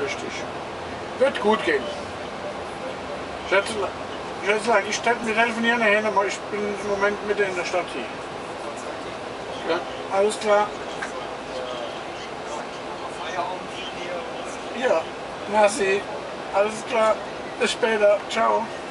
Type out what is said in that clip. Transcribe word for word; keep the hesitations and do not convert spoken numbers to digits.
richtig. Wird gut gehen. Schätzelein, Schätzelein, ich stelle mir telefonieren nachher, aber ich bin im Moment mitten in der Stadt hier. Ja, alles klar. Ja, merci. Alles klar. Bis später. Ciao.